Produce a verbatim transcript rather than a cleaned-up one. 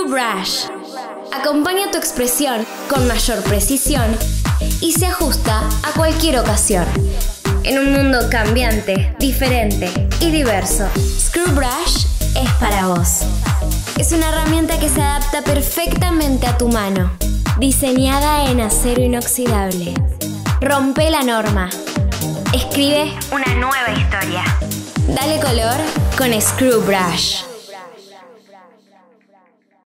Screw Brush acompaña tu expresión con mayor precisión y se ajusta a cualquier ocasión. En un mundo cambiante, diferente y diverso, Screw Brush es para vos. Es una herramienta que se adapta perfectamente a tu mano, diseñada en acero inoxidable. Rompe la norma. Escribe una nueva historia. Dale color con Screw Brush.